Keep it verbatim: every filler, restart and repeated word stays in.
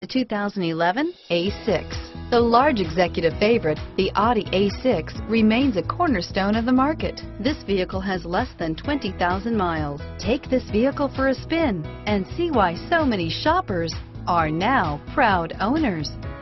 The two thousand eleven A six. The large executive favorite, the Audi A six, remains a cornerstone of the market. This vehicle has less than twenty thousand miles. Take this vehicle for a spin and see why so many shoppers are now proud owners.